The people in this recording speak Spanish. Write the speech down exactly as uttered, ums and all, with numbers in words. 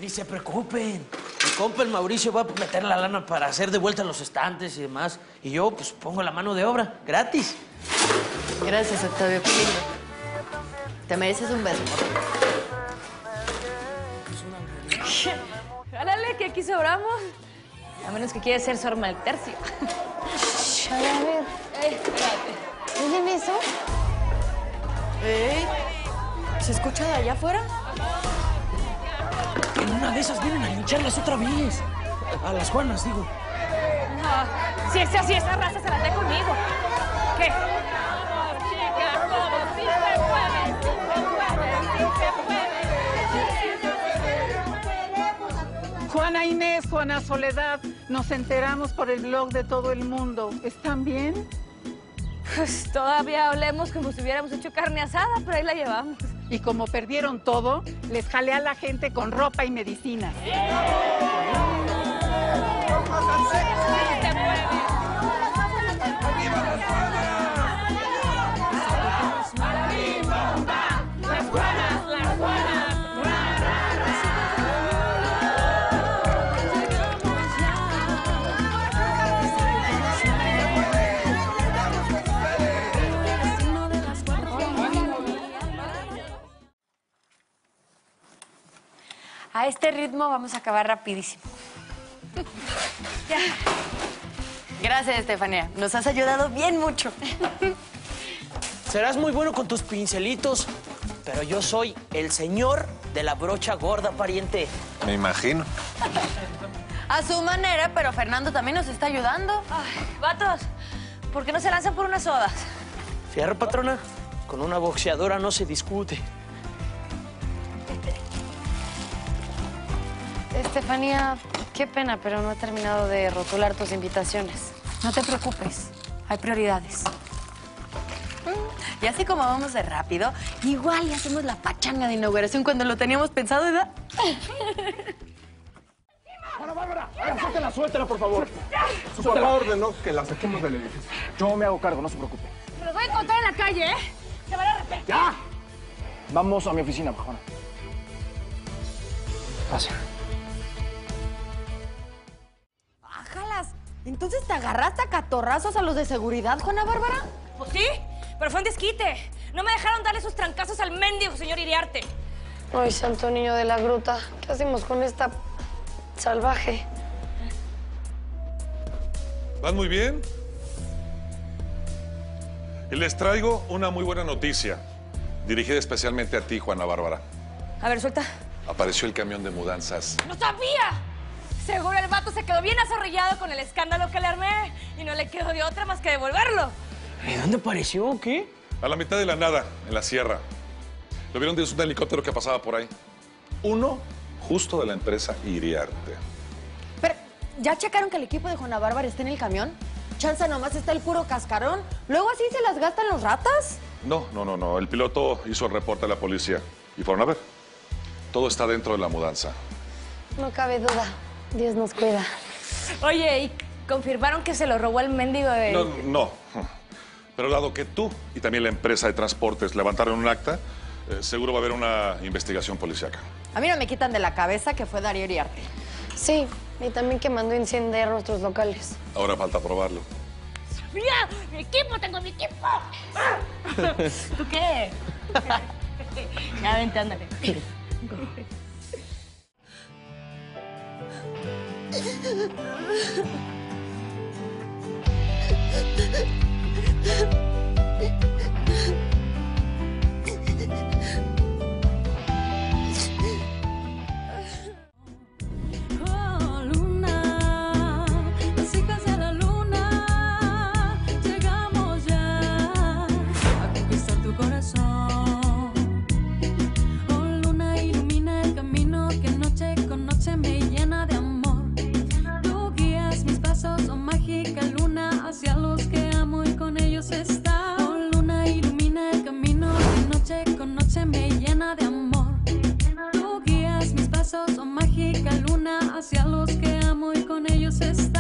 Ni se preocupen. Mi compa el Mauricio va a meter la lana para hacer de vuelta los estantes y demás. Y yo, pues, pongo la mano de obra, gratis. Gracias, Octavio, qué lindo. Te mereces un beso, amor. Jálale, que aquí sobramos. A menos que quieras ser su arma del tercio. A ver, Eh, espérate. ¿oyen eso? ¿Eh? ¿Se escucha de allá afuera? En una de esas vienen a lincharlas otra vez. A las Juanas, digo. No, si es así, esa raza se la trae conmigo. ¿Qué? Juana Inés, Juana Soledad, nos enteramos por el blog de todo el mundo. ¿Están bien? Pues todavía hablemos como si hubiéramos hecho carne asada, pero ahí la llevamos. Y como perdieron todo, les jalé a la gente con ropa y medicinas. A este ritmo vamos a acabar rapidísimo. Ya. Gracias, Estefanía. Nos has ayudado bien mucho. Serás muy bueno con tus pincelitos, pero yo soy el señor de la brocha gorda, pariente. Me imagino. A su manera, pero Fernando también nos está ayudando. Ay, vatos, ¿por qué no se lanzan por unas sodas? Fierro, patrona. Con una boxeadora no se discute. Estefanía, qué pena, pero no he terminado de rotular tus invitaciones. No te preocupes, hay prioridades. Y así como vamos de rápido, igual le hacemos la pachanga de inauguración cuando lo teníamos pensado, ¿verdad? ¡Ana Bárbara! ¡Suéltela, suéltela, por favor! Su papá ordenó que la saquemos del edificio. Yo me hago cargo, no se preocupe. Me los voy a encontrar en la calle, ¿eh? Se van a arrepentir. ¡Ya! Vamos a mi oficina, Juana. Pasa. ¡Ájalas! ¿Entonces te agarraste a catorrazos a los de seguridad, Juana Bárbara? Pues sí, pero fue un desquite. No me dejaron darle sus trancazos al mendigo, señor Iriarte. Ay, santo niño de la gruta, ¿qué hacemos con esta salvaje? ¿Van muy bien? Y les traigo una muy buena noticia, dirigida especialmente a ti, Juana Bárbara. A ver, suelta. Apareció el camión de mudanzas. ¡No sabía! Seguro el vato se quedó bien azorrillado con el escándalo que le armé y no le quedó de otra más que devolverlo. ¿Y dónde apareció o qué? A la mitad de la nada, en la sierra. Lo vieron desde un helicóptero que pasaba por ahí. Uno justo de la empresa Iriarte. Pero, ¿ya checaron que el equipo de Juana Bárbara está en el camión? Chanza nomás está el puro cascarón. ¿Luego así se las gastan los ratas? No, no, no, no. El piloto hizo el reporte a la policía y fueron a ver. Todo está dentro de la mudanza. No cabe duda, Dios nos cuida. Oye, ¿y confirmaron que se lo robó el mendigo de...? No, no. Pero dado que tú y también la empresa de transportes levantaron un acta, eh, seguro va a haber una investigación policíaca. A mí no me quitan de la cabeza que fue Darío Iriarte. Sí, y también que mandó incendiar nuestros locales. Ahora falta probarlo. ¡Mira! ¡Mi equipo! ¡Tengo mi equipo! ¿Tú qué? Ya, vente, ándale. Hacia los que amo y con ellos está.